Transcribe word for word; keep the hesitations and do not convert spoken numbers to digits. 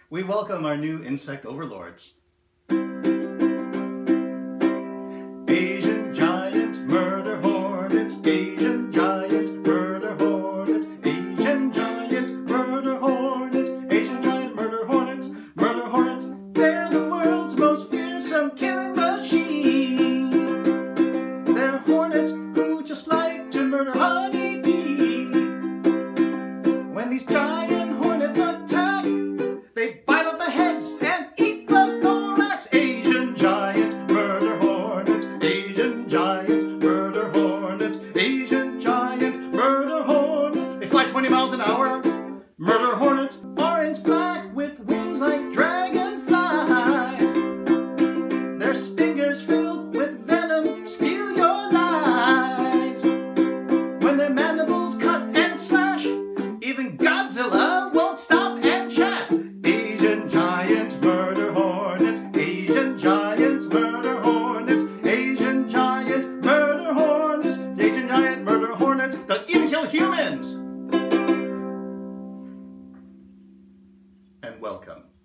we welcome our new insect overlords. Asian giant murder hornets, Asian giant murder hornets, Asian giant murder hornets, Asian giant murder hornets, murder hornets. They're the world's most fearsome killing machine. They're hornets who just like to murder honeybees. When these giant hornets attack, they bite off the heads and eat the thorax. Asian giant murder hornets, Asian giant murder hornets, Asian giant murder hornets. They fly twenty miles an hour. Murder hornets, orange black with wings like dragonflies. Their stingers filled with venom steal your lives. When their mandibles cut and slash, even Godzilla won't stop and chat. Asian giant murder hornets, Asian giant murder hornets, Asian giant murder hornets, Asian giant murder hornets. They'll even kill humans. And welcome